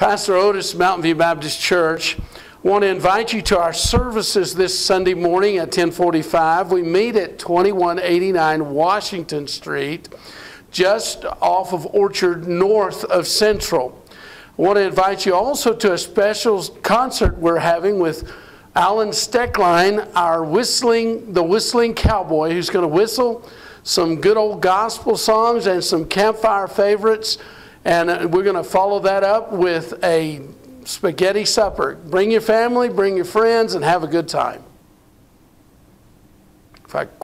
Pastor Otis, Mountain View Baptist Church. I want to invite you to our services this Sunday morning at 10:45. We meet at 2189 Washington Street, just off of Orchard, north of Central. I want to invite you also to a special concert we're having with Alan Stecklein, the whistling cowboy, who's going to whistle some good old gospel songs and some campfire favorites. And we're going to follow that up with a spaghetti supper. Bring your family, bring your friends, and have a good time.